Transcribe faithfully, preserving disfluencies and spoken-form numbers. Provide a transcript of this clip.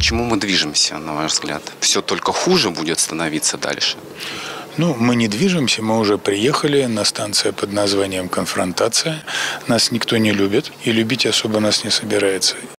чему мы движемся, на ваш взгляд? Все только хуже будет становиться дальше? Ну, мы не движемся, мы уже приехали на станцию под названием «Конфронтация». Нас никто не любит, и любить особо нас не собирается.